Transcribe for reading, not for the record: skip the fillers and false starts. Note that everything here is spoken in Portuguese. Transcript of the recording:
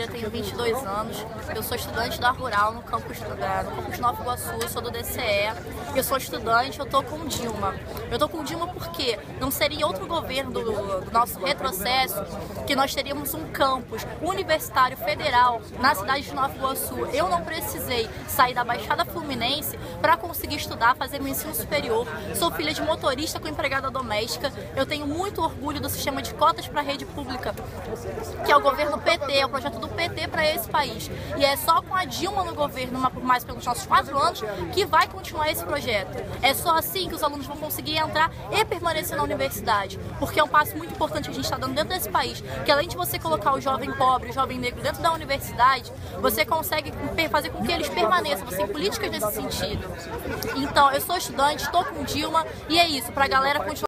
eu tenho 22 anos, eu sou estudante da Rural no campus Nova Iguaçu, eu sou do DCE, eu sou estudante, eu tô com Dilma. Eu tô com Dilma porque não seria outro governo do nosso retrocesso que nós teríamos um campus universitário federal na cidade de Nova Iguaçu. Eu não precisei sair da Baixada Fluminense para conseguir estudar, fazer meu ensino superior. Sou filha de motorista com empregada doméstica. Eu tenho muito orgulho do sistema de cotas para a rede pública, que é o governo PT, é o projeto do PT para esse país. E é só com a Dilma no governo, por mais pelos nossos 4 anos, que vai continuar esse projeto. É só assim que os alunos vão conseguir entrar e permanecer na universidade, porque é um passo muito importante que a gente está dando dentro desse país, que além de você colocar o jovem pobre, o jovem negro dentro da universidade, você consegue fazer com que eles permaneçam. Você tem políticas nesse sentido. Então, eu sou estudante, estou com Dilma, e é isso, para a galera continuar